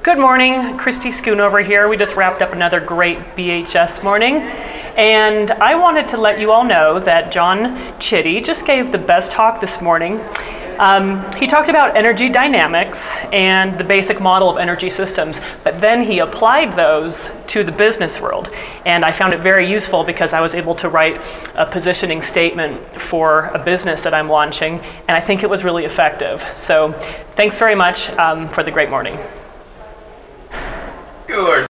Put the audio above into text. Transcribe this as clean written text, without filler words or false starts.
Good morning, Christy Schoonover here. We just wrapped up another great BHS morning, and I wanted to let you all know that John Chitty just gave the best talk this morning. He talked about energy dynamics and the basic model of energy systems, but then he applied those to the business world. And I found it very useful because I was able to write a positioning statement for a business that I'm launching, and I think it was really effective. So thanks very much for the great morning. Yours.